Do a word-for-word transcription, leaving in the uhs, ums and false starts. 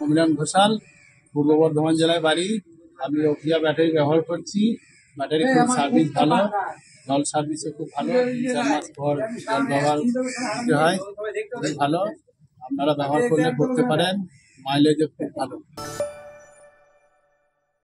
অমিলান ঘোষাল, পূর্ব বর্ধমান জেলায় বাড়ি। আমি অকিয়া ব্যাটারি ব্যবহার করছি। ব্যাটারি খুব সার্ভিস ভালো, জল সার্ভিসও খুব ভালো। চার মাস পর জল ব্যবহার দিতে হয়, খুবই ভালো। আপনারা ব্যবহার করলে করতে পারেন, মাইলেজও খুব ভালো।